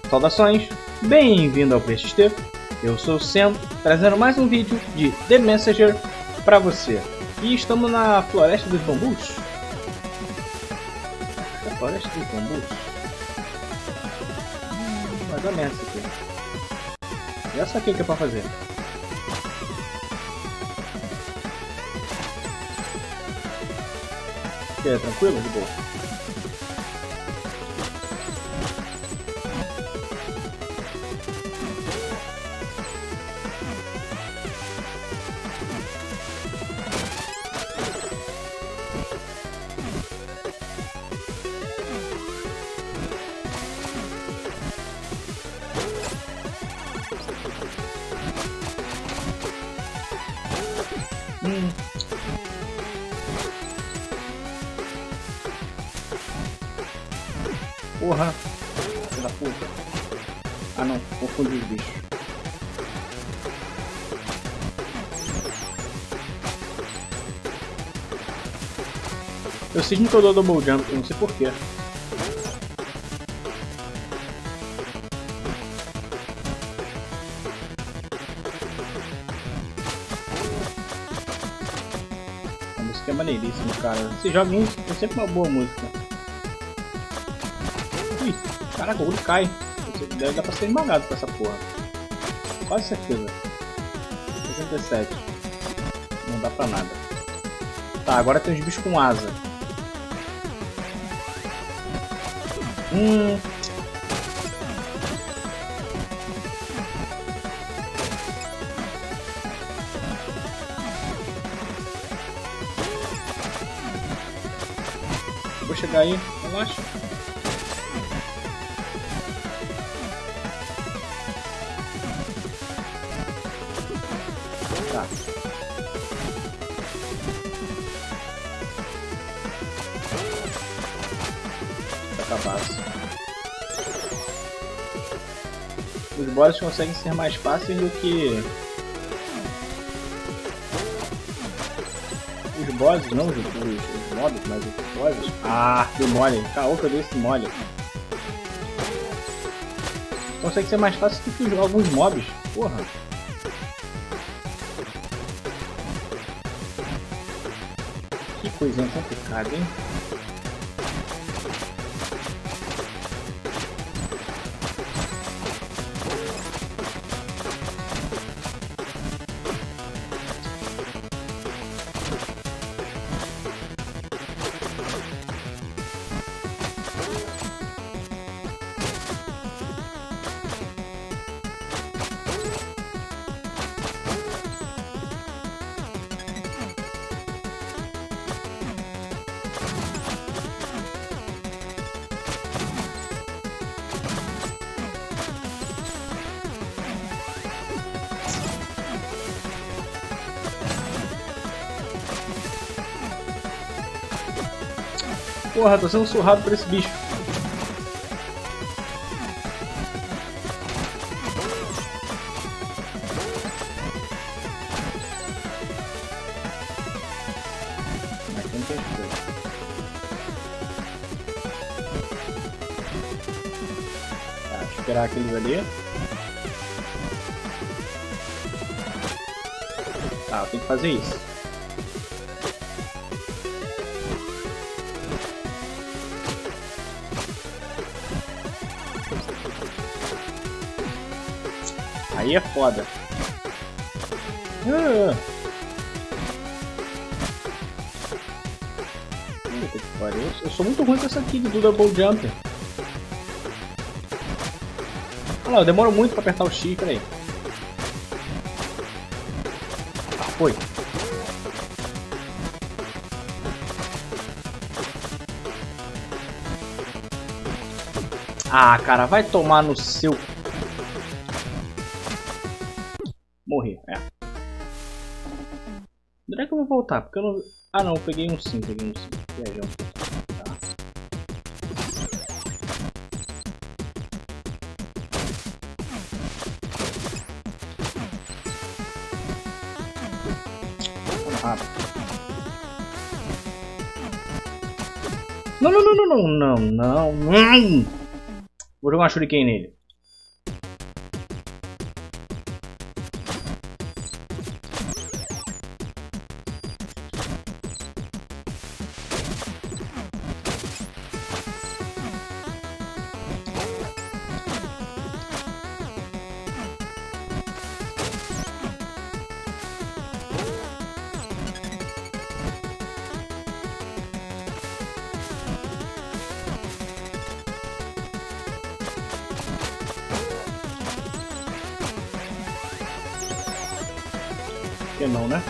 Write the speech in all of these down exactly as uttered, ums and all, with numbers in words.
Saudações, bem-vindo ao Play X T, eu sou o Sam, trazendo mais um vídeo de The Messenger para você. E estamos na Floresta dos Bambus. É a Floresta dos Bambus? Hum, vai dar merda isso aqui. Já saquei o que é para fazer. É tranquilo? De boa. Hum. Porra! Filha da puta! Ah não, confundi os bichos. Eu cismo que eu dou double jump, eu não sei porquê. A música é maneiríssima, cara. Esses joguinhos tem sempre uma boa música. Ui, caraca, o olho cai. Deve dar pra ser esmagado com essa porra. Quase certeza. sessenta e sete. Não dá pra nada. Tá, agora tem os bichos com asa. Hum. Vou chegar aí, relaxa. Tá. Acabasse. Os bosses conseguem ser mais fáceis do que os bosses, não os, os, os mobs, mas os bosses. Ah, deu mole. Caô que eu dei esse mole. Consegue ser mais fácil do que os, alguns mobs. Porra. Que coisinha complicada, hein? Porra, tô sendo surrado por esse bicho. Aqui não tem coisa. Tá, esperar aqueles ali. Tá, eu tenho que fazer isso. Aí é foda. Ah. Puta que pariu. Eu sou muito ruim com essa aqui do double jump. Olha lá, eu demoro muito pra apertar o X, peraí. Ah, foi. Ah, cara, vai tomar no seu... Morri, é. Onde é que eu vou voltar? Porque eu não... Ah não, eu peguei um sim, peguei um sim. Viajão. Tá. Vamos rápido. Não, não, não, não, não, não, não, não. Vou jogar uma shuriken nele. que não, né?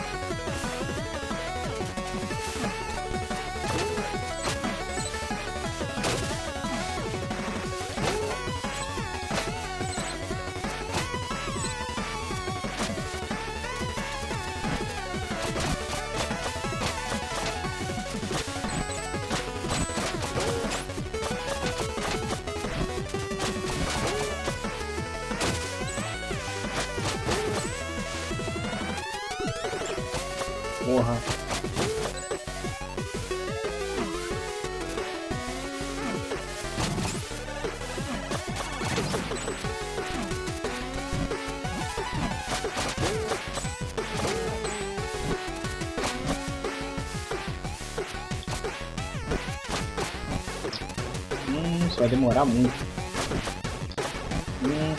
Porra. Hum, isso vai demorar muito. Hum.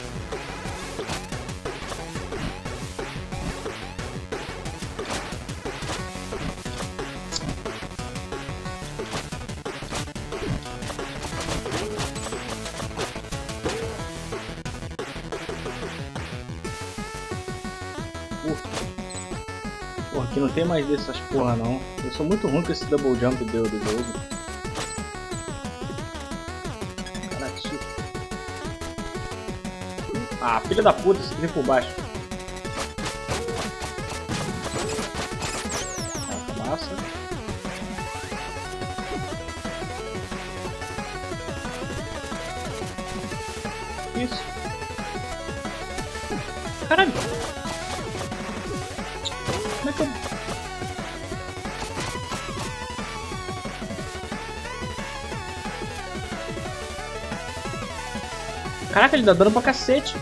Porra, aqui não tem mais dessas porra não. Eu sou muito ruim com esse double jump do, do jogo. Caraca, ah, filha da puta, esse trem por baixo. Ah, massa. Isso. Caralho. Como é que eu... Caraca, ele dá dano pra cacete.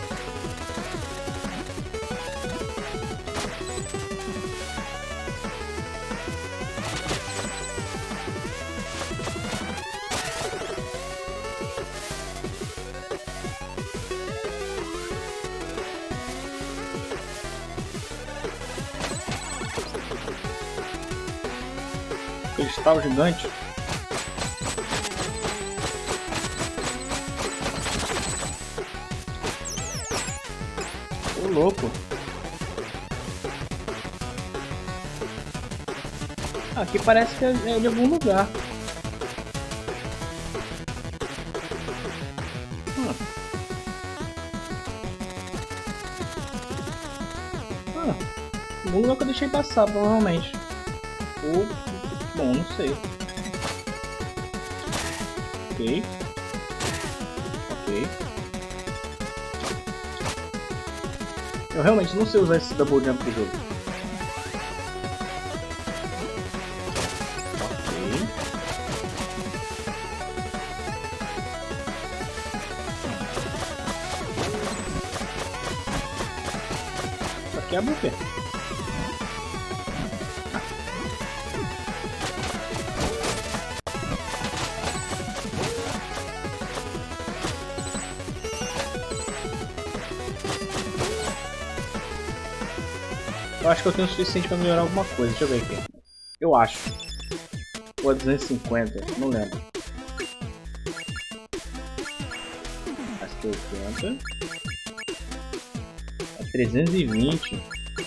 Cristal gigante. Ô louco. Aqui parece que é de algum lugar. Ah. Ah. Algum lugar que eu deixei passar, provavelmente. Ou... bom, não sei. Ok. Ok. Eu realmente não sei usar esse double jump do jogo. Ok. Isso aqui é buquê. Eu acho que eu tenho o suficiente para melhorar alguma coisa. Deixa eu ver aqui. Eu acho. Ou é duzentos e cinquenta, não lembro. Acho que é oitenta. É trezentos e vinte.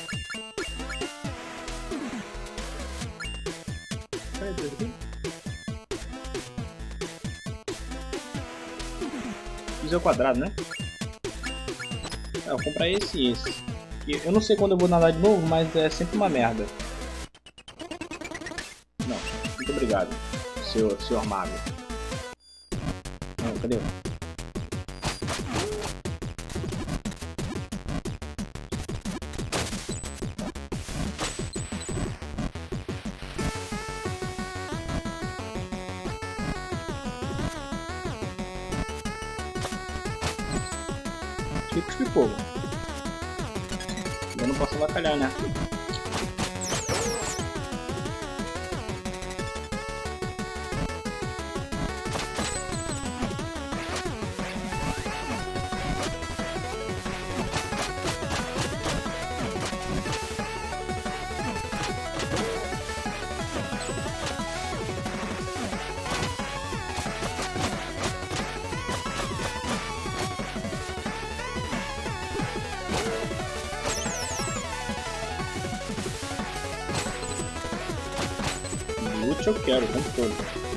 Isso é o quadrado, né? Ah, eu vou comprar esse e esse. Eu não sei quando eu vou nadar de novo, mas é sempre uma merda. Não, muito obrigado, seu, senhor mago. Não, cadê? Fica de fogo. Eu não posso avacalhar, né? Forte eu quero, o tempo todo.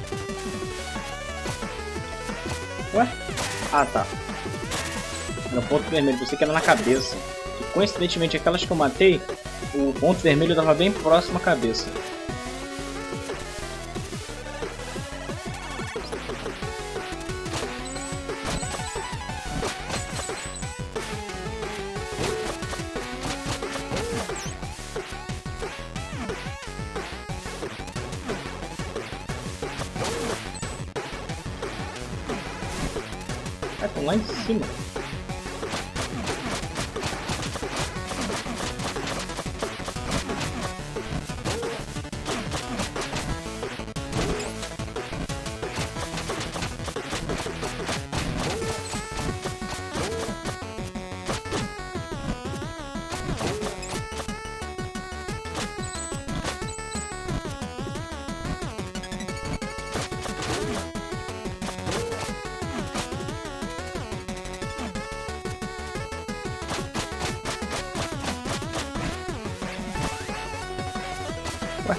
Ué? Ah, tá. Era o ponto vermelho, pensei que era na cabeça. E coincidentemente, aquelas que eu matei, o ponto vermelho estava bem próximo à cabeça. Ah, estão lá em cima. Ué.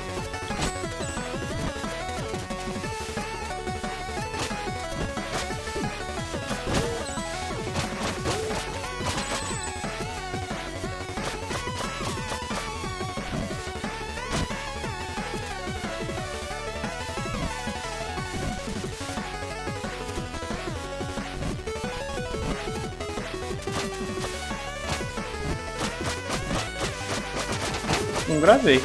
Não gravei.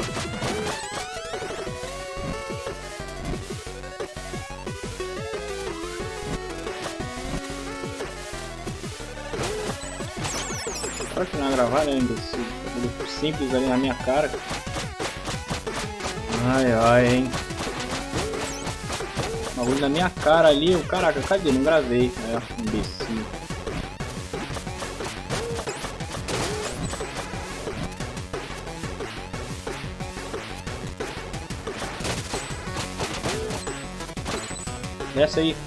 Pode continuar a gravar, né? Imbecil. Simples ali na minha cara. Ai, ai, hein. Bagulho na minha cara ali. O caraca, cadê? Não gravei. É, imbecil. Desce aí.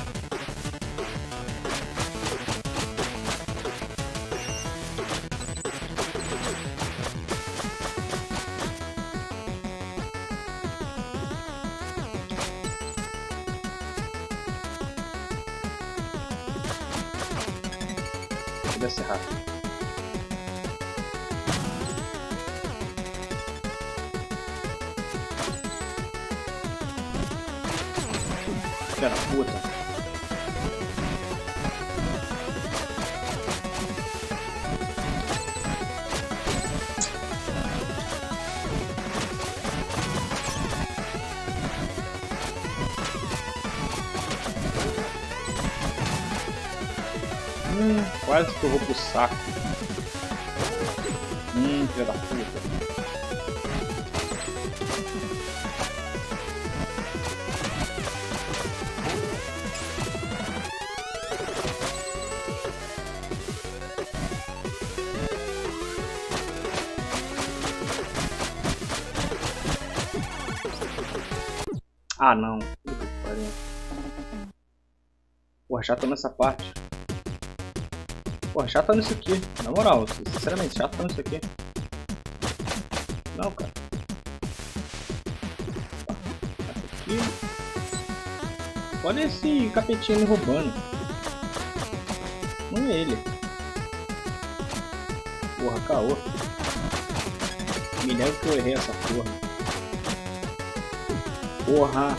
Desce rápido. Filha da puta. Hum, quase que eu vou pro saco. Hum, filha da puta. Ah, não. Puta que pariu. Porra, já tô nessa parte. Porra, já tá nisso aqui. Na moral, sinceramente, já tá nisso aqui. Não, cara. Essa aqui. Olha esse capetinho me roubando. Não é ele. Porra, caô. Me lembro que eu errei essa porra. Porra!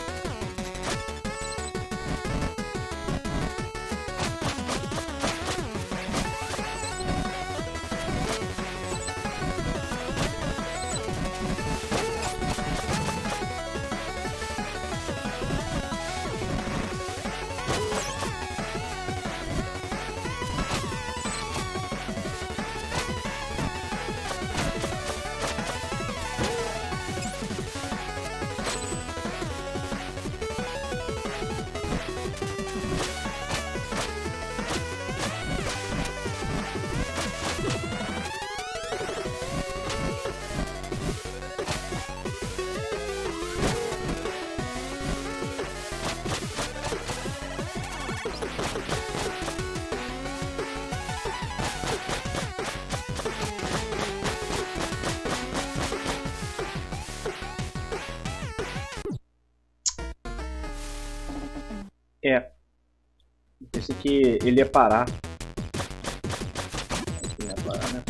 É. Eu pensei que ele ia parar. Ele ia parar, né?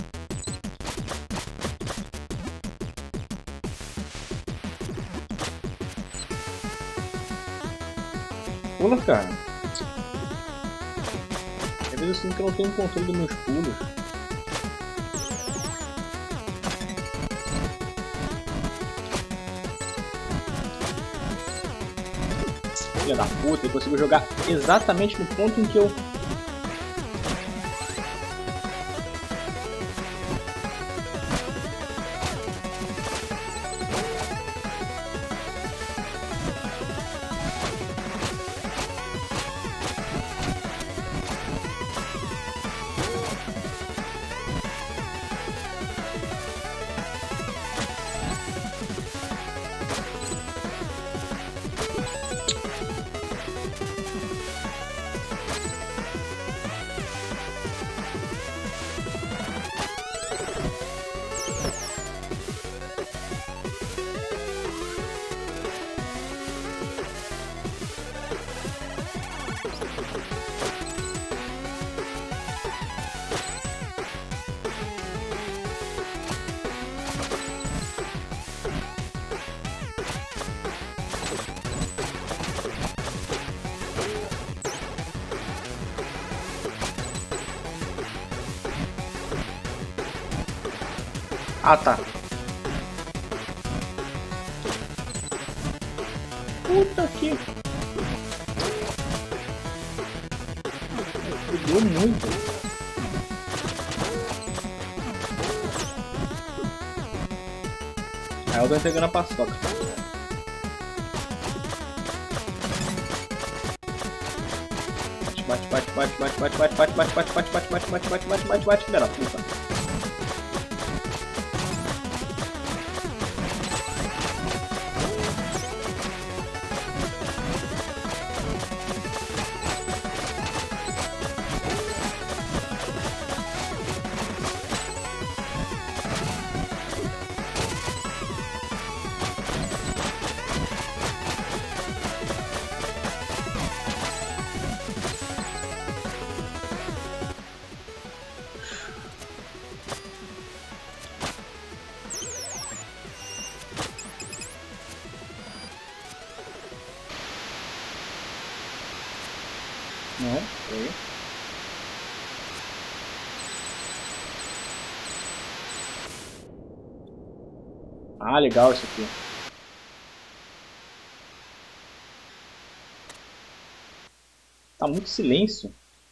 Pula, cara. Às vezes assim que eu não tenho controle dos meus pulos. Filha da puta, ele conseguiu jogar exatamente no ponto em que eu... Ah, tá. Puta que... Fudeu muito. Aí eu tô entregando a paçoca. Bate, bate, bate, bate, bate, bate, bate, bate, bate, bate, bate, bate, bate, bate, bate, bate, bate, filha da puta. Não, foi. Ah, legal isso aqui. Tá muito silêncio.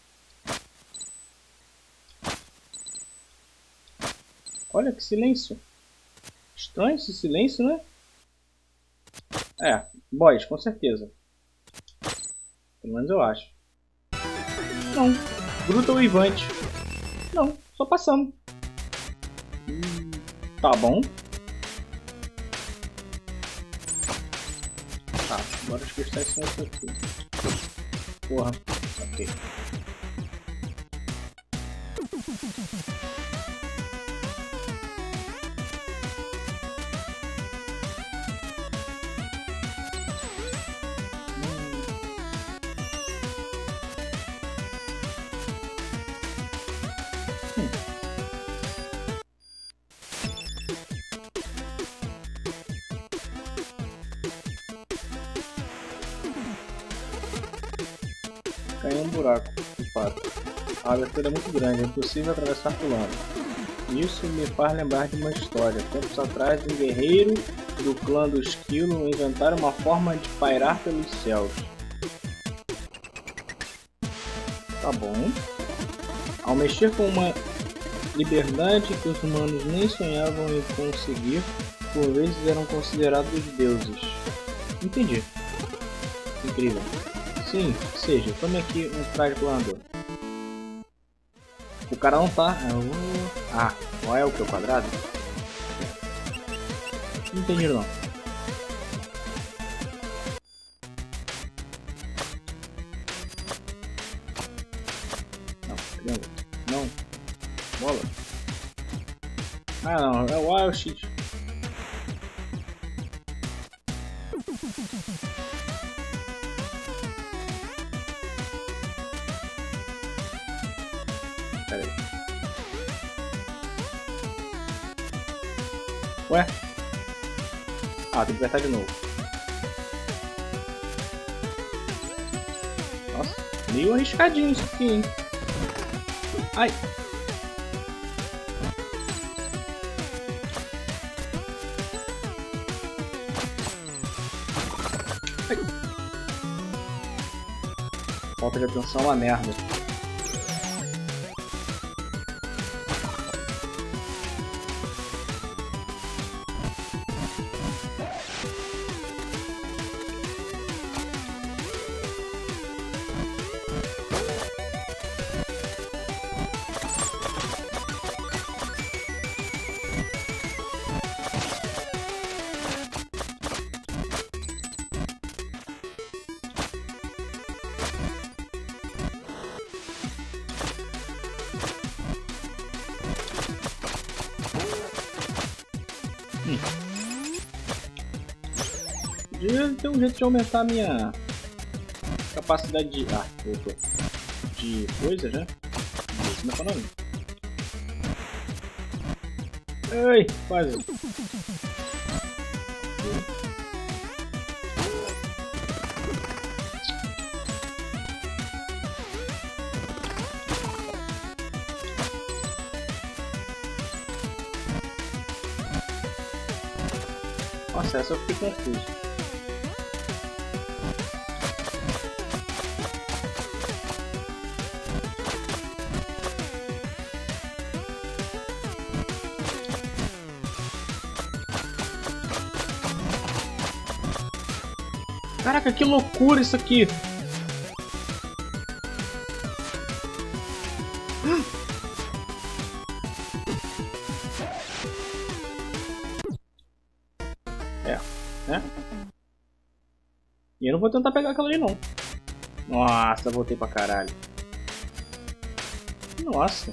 Olha que silêncio. Estranho esse silêncio, né? É, boys, com certeza. Pelo menos eu acho. Não. Gruta ou Ivante? Não, só passamos. Hum, tá bom. Tá, agora os cristais são isso aqui. Porra, ok. Caiu um buraco, de fato. A abertura é muito grande, é impossível atravessar pulando. Isso me faz lembrar de uma história. Tempos atrás, um guerreiro do clã do Esquilo inventaram uma forma de pairar pelos céus. Tá bom. Ao mexer com uma liberdade que os humanos nem sonhavam em conseguir, por vezes eram considerados deuses. Entendi. Incrível. Sim, que seja, tome aqui um traje planador. O cara não tá. Ah, não é o que é o quadrado? Não entendi não. Não, não. Bola. Ah não, é o Wild Shit. Pera aí. Ué? Ah, tem que apertar de novo. Nossa, meio arriscadinho isso aqui, hein? Ai! Ai. Falta de atenção é uma merda. Hum. Podia ter um jeito de aumentar a minha capacidade de... Ah, voltou. De coisa já. Como é que é o nome? Ai, quase. Nossa, essa eu fiquei confuso. Caraca, que loucura isso aqui! É, né? E eu não vou tentar pegar aquela ali não. Nossa, voltei pra caralho. Nossa.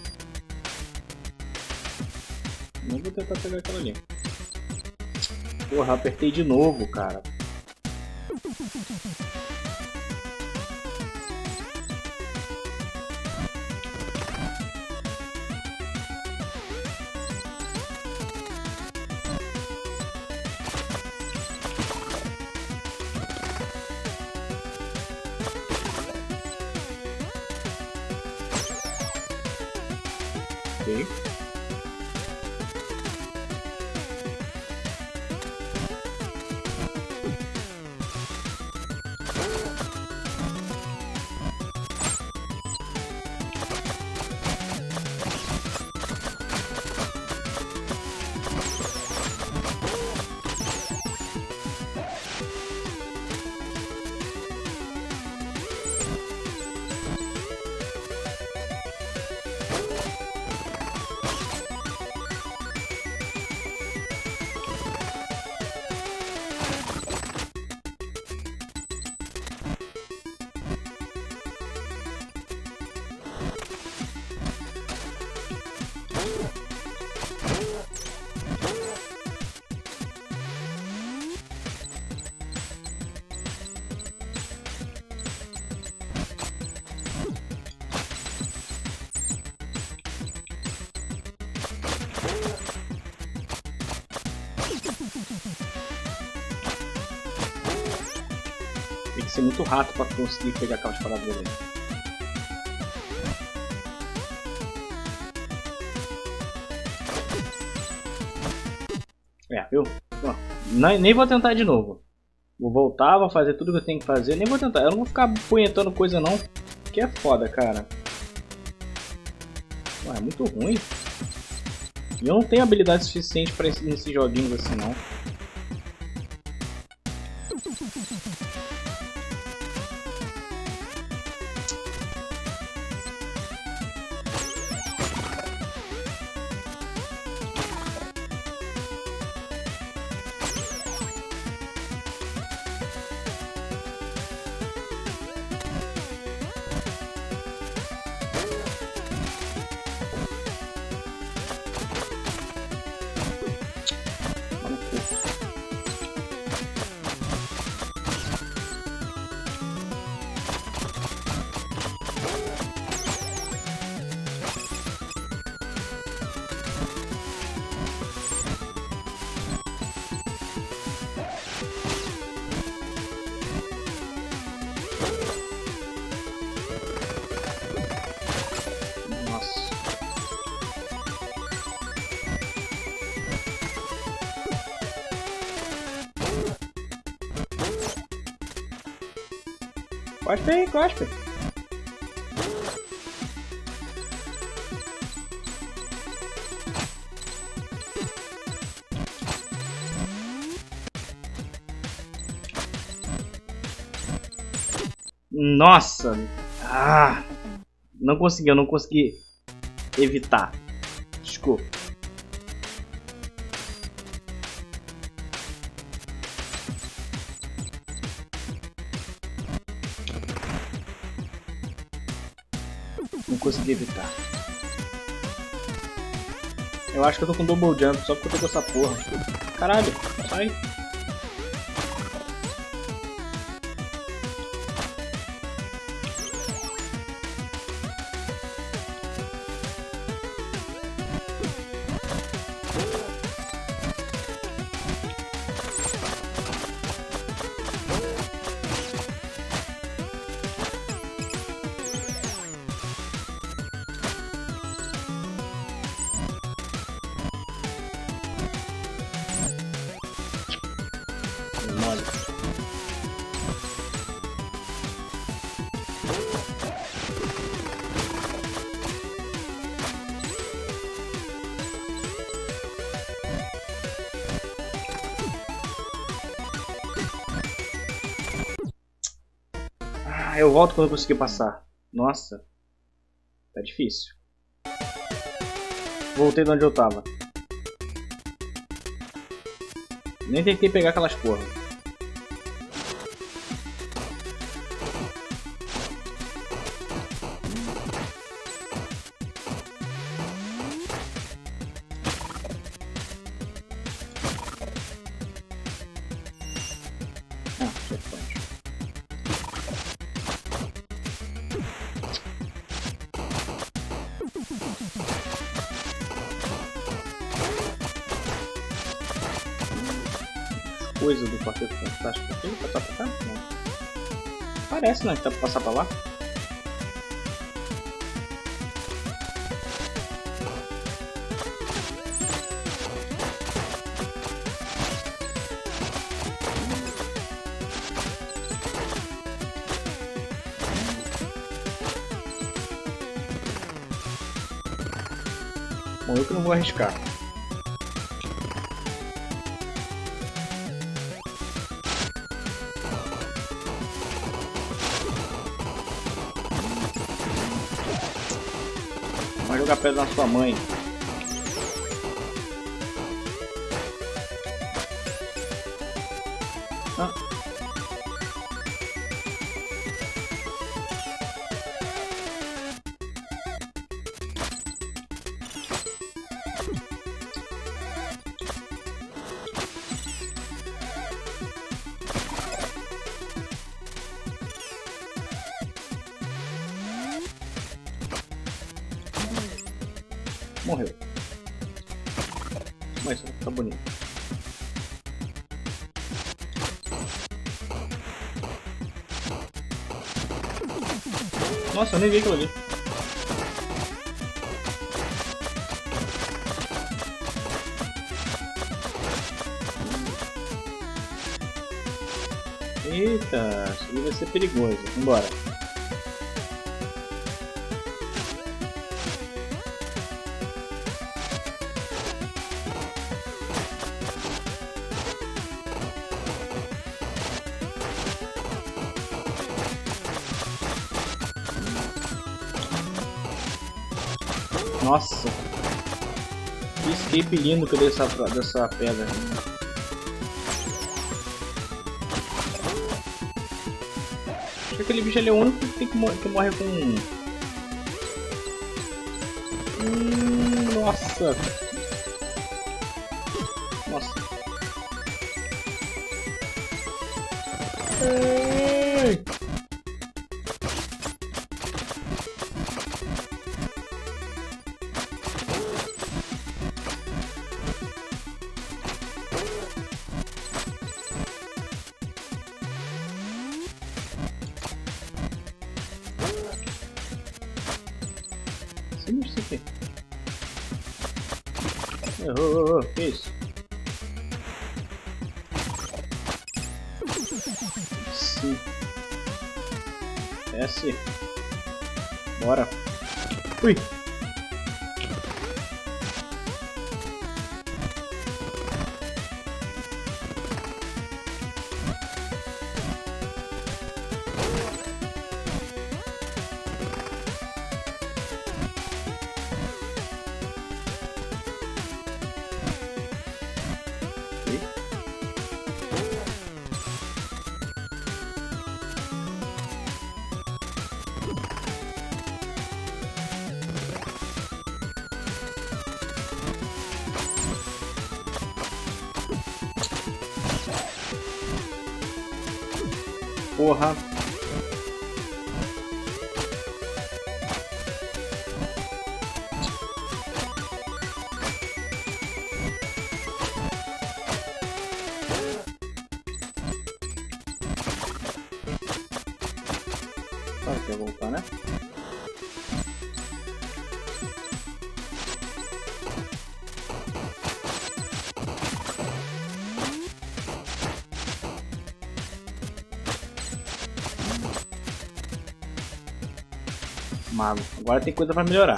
Não vou tentar pegar aquela ali. Porra, apertei de novo, cara. Ok. Tem que ser muito rato pra conseguir pegar aquelas paradas ali. É, viu? Não, nem vou tentar de novo. Vou voltar, vou fazer tudo que eu tenho que fazer. Nem vou tentar. Eu não vou ficar punhetando coisa não. Que é foda, cara. Ué, é muito ruim. E eu não tenho habilidade suficiente pra esse, nesses joguinhos assim não. Cospe aí, cospe. Nossa! Ah! Não consegui, eu não consegui evitar. Desculpa. Não consegui evitar. Eu acho que eu tô com double jump só porque eu tô com essa porra. Caralho, sai. Mole. Ah, eu volto quando eu conseguir passar. Nossa, tá difícil. Voltei de onde eu tava. Nem tentei pegar aquelas porra. Ah, checkpoint. Coisa do Quarteto Fantástico aqui, passar pra cá? Não. Parece, né? Que dá pra passar pra lá. Bom, eu que não vou arriscar. Vai jogar pedra na sua mãe. Ah. Morreu. Mas isso tá bonito. Nossa, eu nem vi aquilo ali. Eita, isso ali vai ser perigoso. Vambora. Nossa, que escape lindo que eu dei dessa, dessa pedra. Acho que aquele bicho ali é o único que, tem que, mor que morre com... Hum, nossa. Nossa. Ei. Isso aqui. Oh, oh, oh, que isso? Sim. Desce. Bora. Ui. Porra. Tá, quer voltar, né? Mago. Agora tem coisa pra melhorar.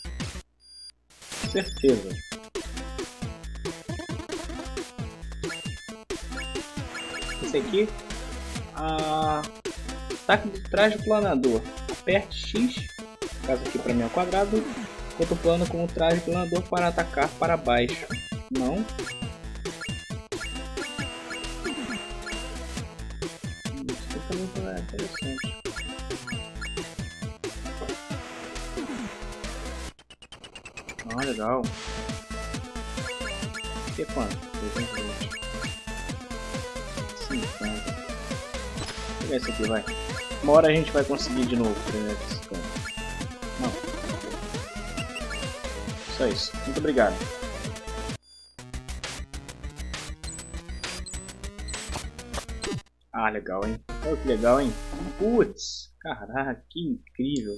Certeza. Esse aqui. Ah, ataque de traje planador. Aperte X. No caso aqui pra mim é o quadrado. Enquanto plano com o traje planador para atacar para baixo. Não. Isso também é interessante. Ah, legal. Que é quanto? trezentos e vinte. cinquenta. Vou pegar esse aqui, vai. Uma hora a gente vai conseguir de novo. Não. Só isso. Muito obrigado. Ah, legal, hein? Olha que legal, hein? Putz! Caraca, que incrível!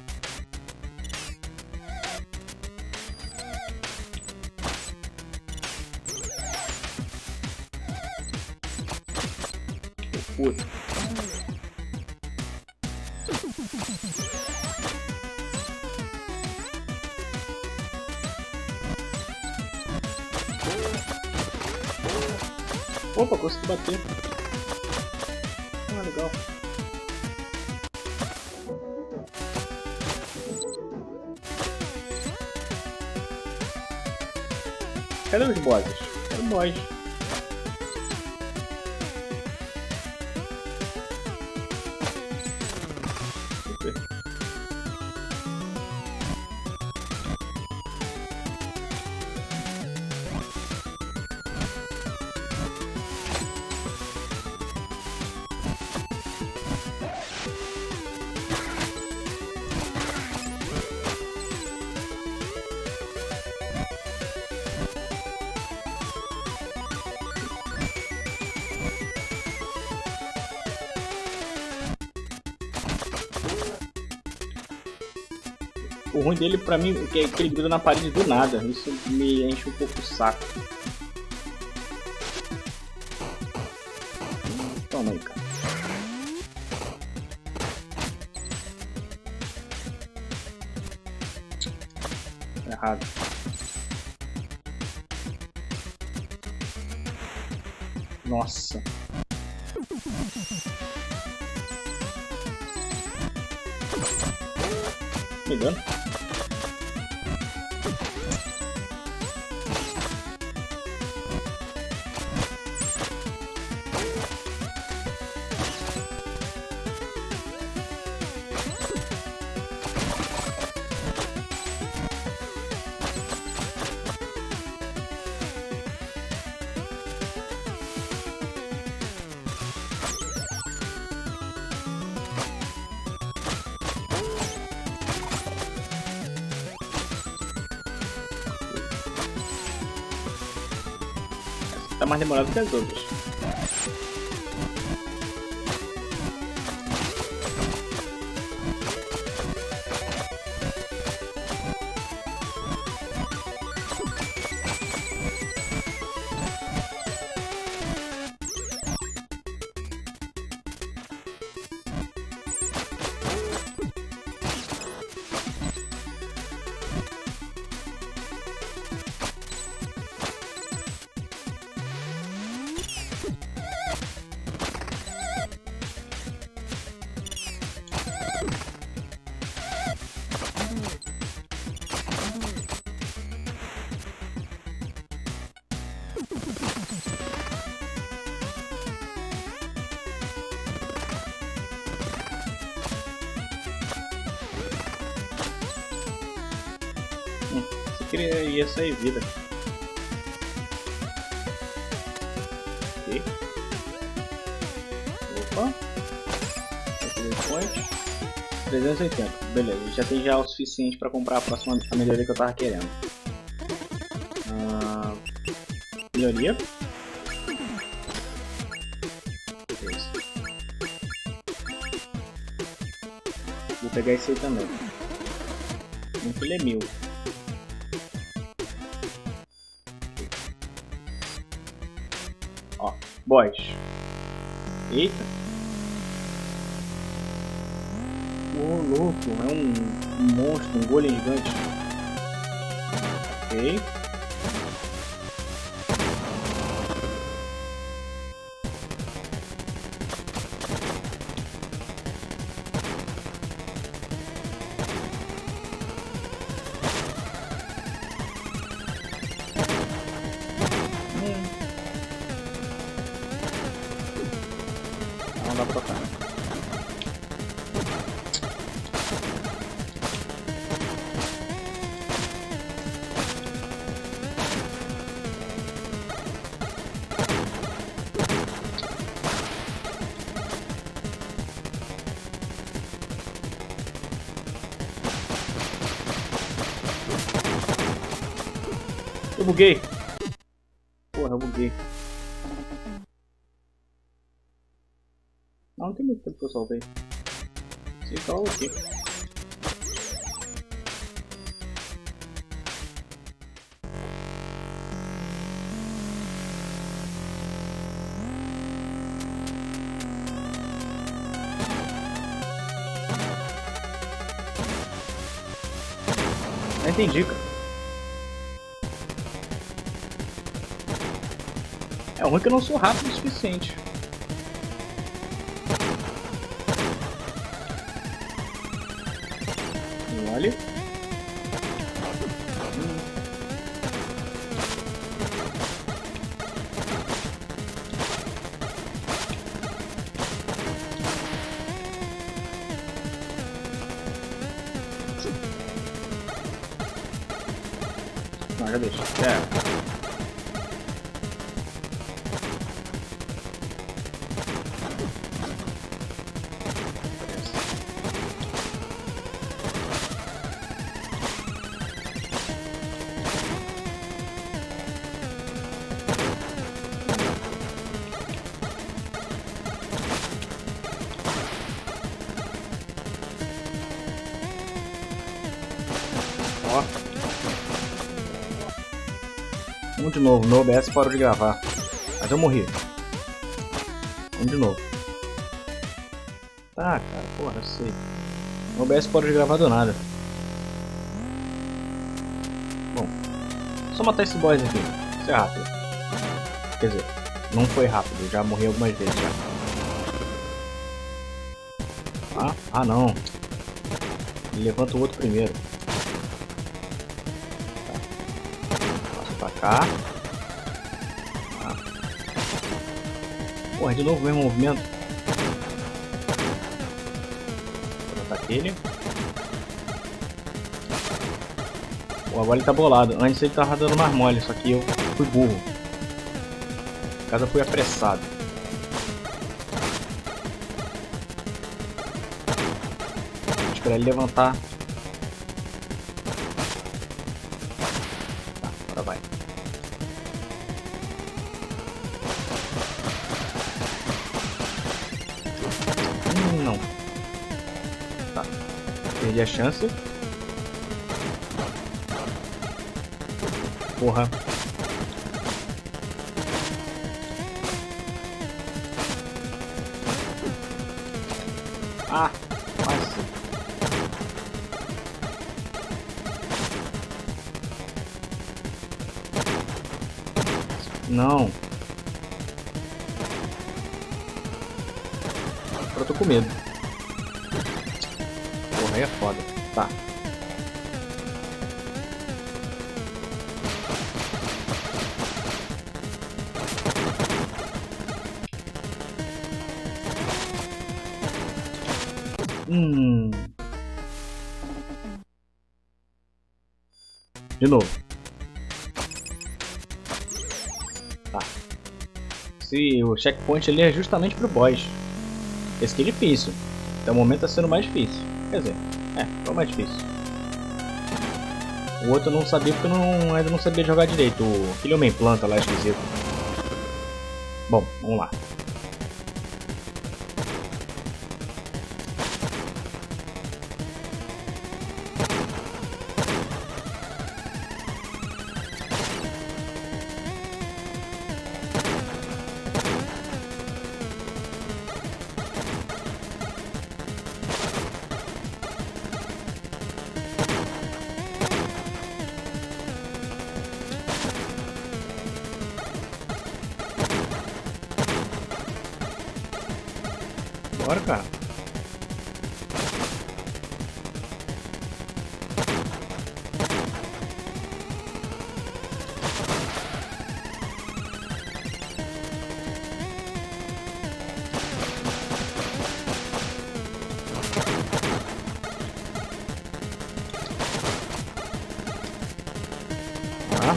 Puta. Opa, consegui bater. Ah, legal. Cadê os bosses? Cadê o boss? O ruim dele pra mim é que ele gruda na parede do nada. Isso me enche um pouco o saco. Toma aí, cara. Errado. Nossa. Me engano. Tá mais demorado que as outras. que ele ia sair vida. Ok. Opa. trezentos e oitenta. Beleza, já tem já o suficiente para comprar a próxima a melhoria que eu tava querendo. Ah, melhoria. Vou pegar esse aí também. Um ele é mil. Ó, boss. Eita. Ô, louco, é um, um monstro, um golem gigante. Ok. Não dá pra tocar. Eu buguei. Porra, eu buguei. Não, não tem muito tempo que eu soltei. Se calma aqui. Não entendi, cara. É ruim que eu não sou rápido o suficiente. Olha. Hum. Não, já deixa. É. Ó. Vamos de novo, meu O B S parou de gravar. Mas eu morri. Vamos de novo. Tá, cara, porra, eu sei. O O B S parou de gravar do nada. Bom, só matar esse boss aqui. Isso é rápido. Quer dizer, não foi rápido, eu já morri algumas vezes já. Ah, ah não. Ele levanta o outro primeiro. Pra cá. Ah. Porra, de novo o mesmo movimento. Vou botar aquele. Pô, agora ele tá bolado. Antes ele tava dando mais mole, só que eu fui burro. No caso eu fui apressado. Vou esperar ele levantar. Tá, agora vai. Hum, não. Tá. Perdi a chance. Porra. Ah, quase. Não. Agora eu tô com medo. Porra, aí é foda. Tá. Hum. De novo. Tá. Se o checkpoint ali é justamente pro boss. Esse aqui é difícil. Até o momento tá sendo mais difícil. Quer dizer, é, foi o mais difícil. O outro eu não sabia porque eu não, ainda não sabia jogar direito. O, aquele homem planta lá esquisito. Bom, vamos lá. Bora, cara. Tá.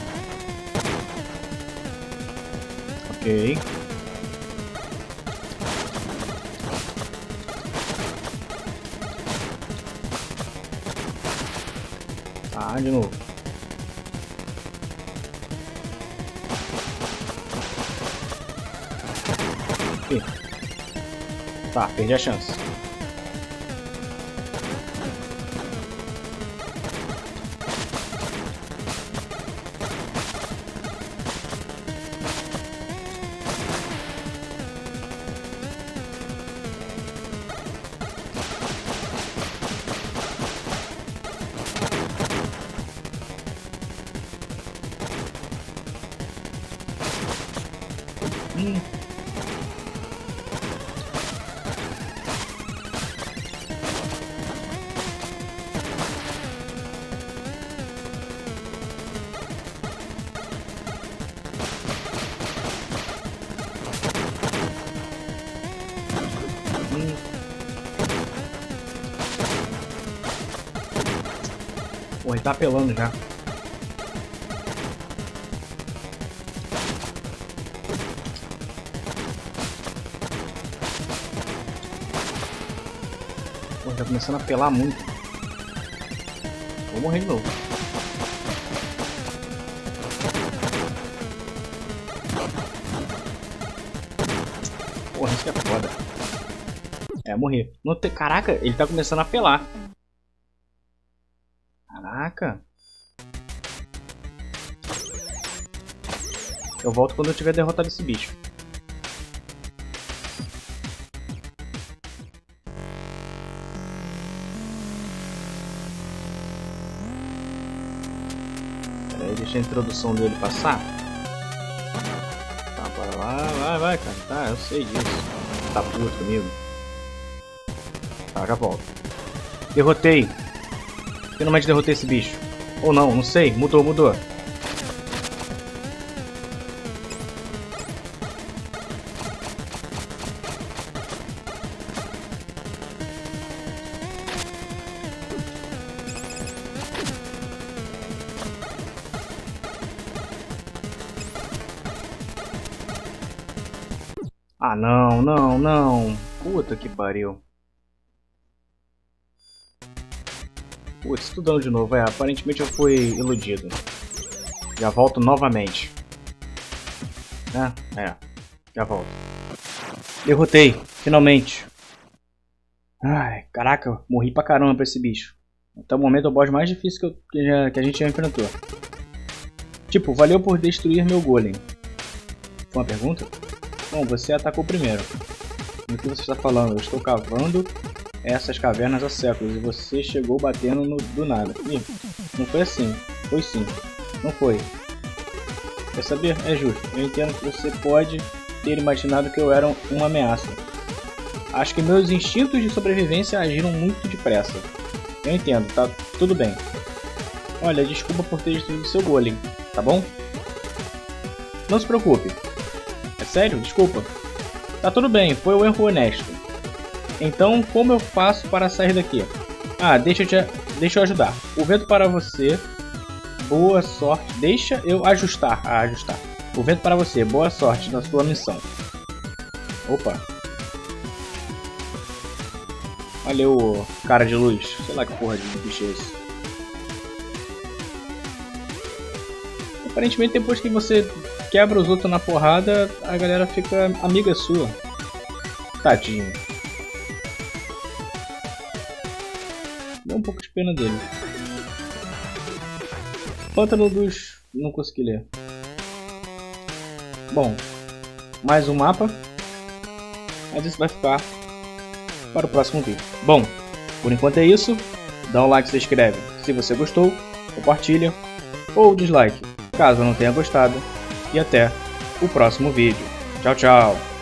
Ok. Ah, de novo. Aqui. Tá, perdi a chance. Hum. Hum. Pô, ele tá apelando já. Pô, tá começando a apelar muito. Vou morrer de novo. Porra, isso que é foda. É, morri. Não te... Caraca, ele tá começando a apelar. Caraca. Eu volto quando eu tiver derrotado esse bicho. Pera aí, deixa a introdução dele passar. Tá, bora lá, vai, vai, cara. Tá, eu sei disso. Tá puto comigo. Tá, já volto. Derrotei. Finalmente derrotei esse bicho. Ou não, não sei. Mudou, mudou. Ah, não, não, não. Puta que pariu. Putz, tudão de novo. É, aparentemente eu fui iludido. Já volto novamente. É, é. Já volto. Derrotei, finalmente. Ai, caraca, morri pra caramba pra esse bicho. Até o momento é o boss mais difícil que, eu, que, já, que a gente já enfrentou. Tipo, valeu por destruir meu golem. Foi uma pergunta? Bom, você atacou primeiro. Do que você está falando? Eu estou cavando essas cavernas há séculos e você chegou batendo no, do nada. Ih, não foi assim. Foi sim. Não foi. Quer saber? É justo. Eu entendo que você pode ter imaginado que eu era uma ameaça. Acho que meus instintos de sobrevivência agiram muito depressa. Eu entendo, tá tudo bem. Olha, desculpa por ter destruído seu golem, tá bom? Não se preocupe. É sério? Desculpa. Tá tudo bem, foi um erro honesto. Então, como eu faço para sair daqui? Ah, deixa eu, te, deixa eu ajudar. O vento para você Boa sorte. Deixa eu ajustar. Ah, ajustar. O vento para você. Boa sorte na sua missão. Opa. Valeu, cara de luz. Sei lá que porra de bicho é esse. Aparentemente depois que você quebra os outros na porrada, a galera fica amiga sua. Tadinho. Dá um pouco de pena dele. Pântano dos... não consegui ler. Bom, mais um mapa. Mas isso vai ficar para o próximo vídeo. Bom, por enquanto é isso. Dá um like, se inscreve se você gostou, compartilha ou dislike caso não tenha gostado. E até o próximo vídeo. Tchau, tchau!